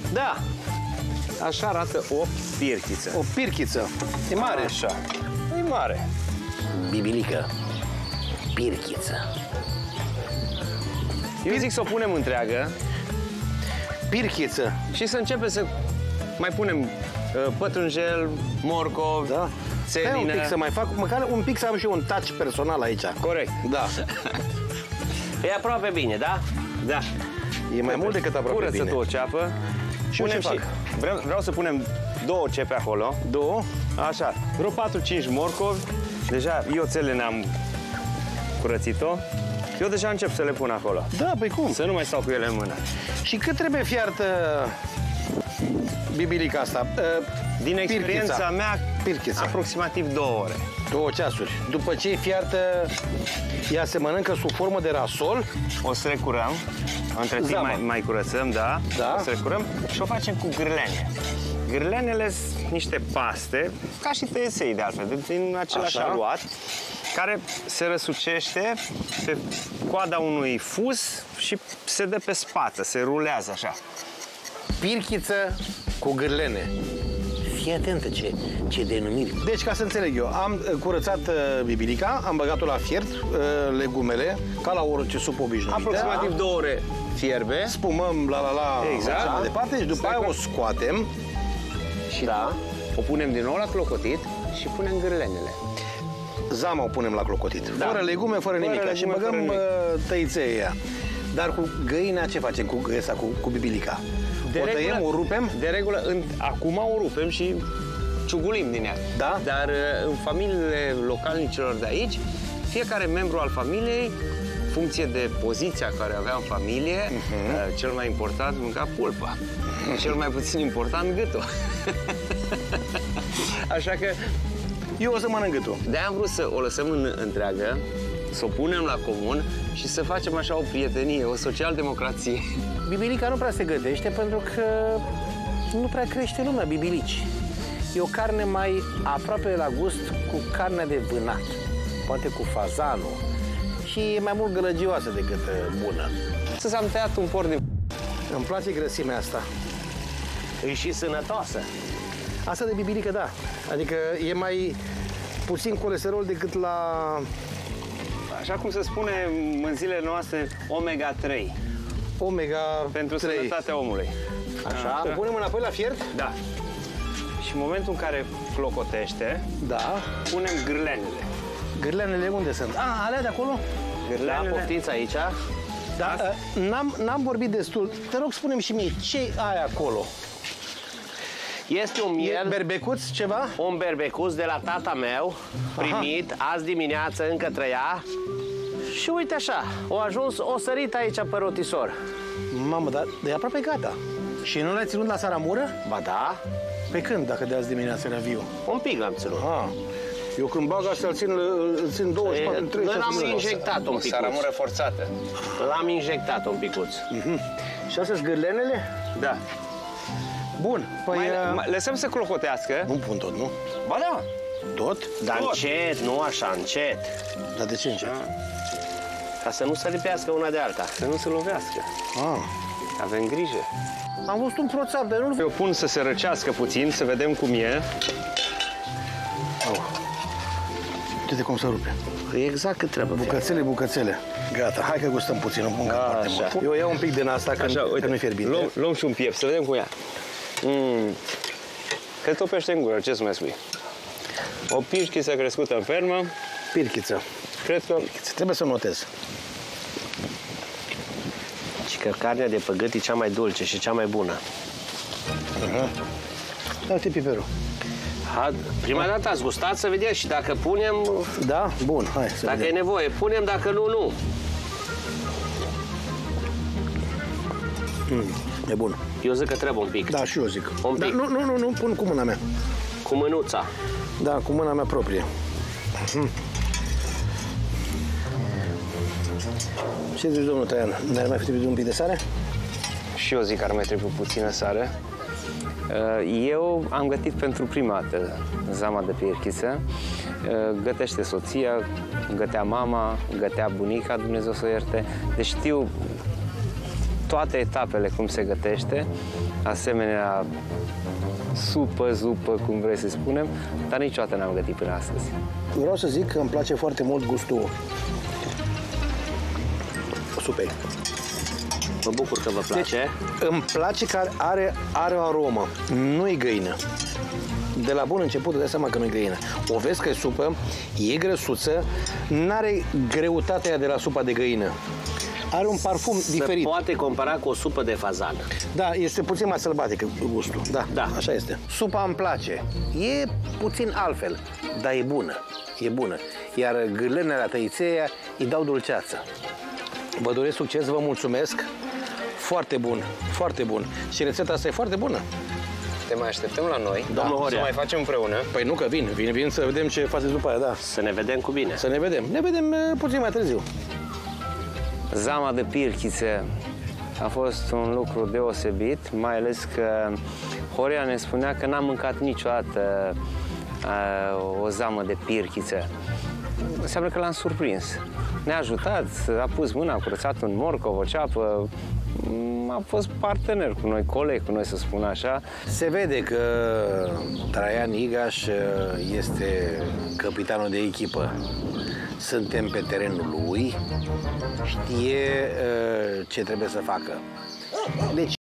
Da. Așa arată o pirchiță. O pirchiță. E mare. Așa. E mare. Bibilică. Pirchiță. Eu zic să o punem întreagă. Pirchiță. Și să începem să mai punem pătrunjel, morcov, Da. țelină. Hai un pic să mai fac, măcar un pic să am și un touch personal aici. Corect. Da. E aproape bine, da? Da. E mai mult decât aproape Curăță bine. tu o ceapă. Și eu ce fac? Vreau să punem 2 cepe acolo. 2. Așa. Vreo 4-5 morcovi. Deja eu țelină am curățit-o. Eu deja încep să le pun acolo. Da, păi cum? Să nu mai stau cu ele în mână. Și cât trebuie fiartă bibilica asta? Din experiența mea, Pirchița. aproximativ 2 ore. 2 ceasuri. După ce e fiartă, ea se mănâncă sub formă de rasol. O strecurăm. Între timp Zama. mai curățăm, da? Da. O strecurăm și o facem cu gârlene. Gârlenele sunt niște paste, ca și tăiesei de altfel, din același Așa. aluat, care se răsucește pe coada unui fus și se dă pe spată, se rulează așa. Pirchiță cu gârlene. Fii atentă ce denumiri. Deci, ca să înțeleg eu, am curățat bibilica, am băgat-o la fiert, legumele, ca la orice supă obișnuită. Aproximativ 2 ore fierbe. Spumăm, la, Exact. așa mai departe, și după aia o scoatem. Și da, o punem din nou la clocotit și punem gârlenele. Zama o punem la clocotit. Da. Fără legume, fără nimic. Și legume, fără băgăm nimic. tăiței ea. Dar cu găina ce facem cu găsa, cu bibilica? O tăiem, o rupem? De regulă, acum o rupem și ciugulim din ea. Da? Dar în familiile localnicilor de aici, fiecare membru al familiei, funcție de poziția care avea în familie, cel mai important mânca pulpa. Cel mai puțin important gâtul. Așa că Eu o să mănânc gâtul. de-aia am vrut să o lăsăm întreagă, să o punem la comun și să facem așa o prietenie, o social-democrație. Bibilica nu prea se gătește pentru că nu prea crește lumea bibilici. E o carne mai aproape la gust cu carnea de vânat, poate cu fazanul și e mai mult gălăgioasă decât bună. Să am tăiat un porc din... Îmi place grăsimea asta. E și sănătoasă. Asta de bibilică, da. Adică e mai puțin colesterol decât la... Așa cum se spune în zilele noastre, omega-3, Omega pentru 3. sănătatea omului. Așa. O punem înapoi la fiert? Da. Și în momentul în care clocotește, Da. punem gârlenele. Gârleanele unde sunt? Ah, alea de acolo? Da, Gârlenele... poftiți aici. Da. N-am vorbit destul. Te rog, spune-mi și mie, ce ai acolo? Este un E miel, berbecuț ceva? un berbecuț de la tata meu, primit azi dimineață, încă trăia. Și uite așa, o ajuns, o sărit aici pe rotisor. Mamă, dar e aproape gata. Și nu l-ai ținut la saramură? Ba da, Pe când, dacă de azi dimineața era viu? un pic l-am ținut. Ah. Eu când bag asta, îl țin 24, 36 Noi l-am de ore. injectat un O picuț. saramură forțată. L-am injectat un picuț. Și astea sunt gârlenele? Da. Bun. Păi... Mai lăsăm să clocotească. Nu pun tot, nu? Ba da. Tot? Dar Tot. încet, nu așa, încet. Dar de ce încet? Ca să nu se lipească una de alta. Să nu se lovească. Ah. Avem grijă. Am văzut un proțap, dar nu-l... Eu pun să se răcească puțin, să vedem cum e. Uite cum se rupe. Exact cât trebuie. Bucățele, bucățele. Gata, hai că gustăm puțin, nu pun foarte Așa. mult. Eu iau un pic din asta, că nu-i fierbinte. Luăm și un piept, să vedem cum e. Că topește în gură, ce să mai spui? O pirchiță crescută în fermă, Pirchiță. cred că... Trebuie să notez. Și că carnea de pe gât e cea mai dulce și cea mai bună. Uite piperul. Prima dată ați gustat să vedeți și dacă punem, Da? Bun, hai să dacă e vedem. nevoie, punem, dacă nu, nu. E bun. Eu zic că trebuie un pic. Da, și eu zic. Un Da, pic. nu, pun cu mâna mea. Cu mânuța. Da, cu mâna mea proprie. Ce zici, domnul Traian? Ne-ar mai fi trebuit un pic de sare? Și eu zic că ar mai trebui puțină sare. Eu am gătit pentru prima dată zama de pirchiță. Gătește soția, gătea mama, gătea bunica, Dumnezeu să o ierte. Deci știu toate etapele cum se gătește, asemenea supă, zupă, cum vrei să spunem, dar niciodată n-am gătit până astăzi. Vreau să zic că îmi place foarte mult gustul supei. Mă bucur că vă place. Deci, îmi place că are o aromă, nu-i găină. De la bun început îți dai seama că nu-i găină. O vezi că e supă, e grăsuță, n-are greutatea de la supa de găină. Are un parfum diferit. Se poate compara cu o supă de fazan. Da, este puțin mai sălbatic gustul. Da, așa este. Supa îmi place. E puțin altfel, dar e bună. E bună. Iar gârlenele la tăițeia îi dau dulceață. Vă doresc succes, vă mulțumesc. Foarte bun, foarte bun. Și rețeta asta e foarte bună. Te mai așteptăm la noi, Domnul Horea. să mai facem împreună. Păi nu că vin să vedem ce faceți după aia, da. Să ne vedem cu bine. Să ne vedem. Ne vedem puțin mai târziu. Zama de pirchițe a fost un lucru deosebit, mai ales că Horea ne spunea că n-a mâncat niciodată o zamă de pirchițe. Înseamnă că l-am surprins. Ne-a ajutat, a pus mâna, a curățat un morcov, o ceapă, a fost partener cu noi, coleg cu noi, să spun așa. Se vede că Traian Igaș este capitanul de echipă. Suntem pe terenul lui, știe ce trebuie să facă. Deci,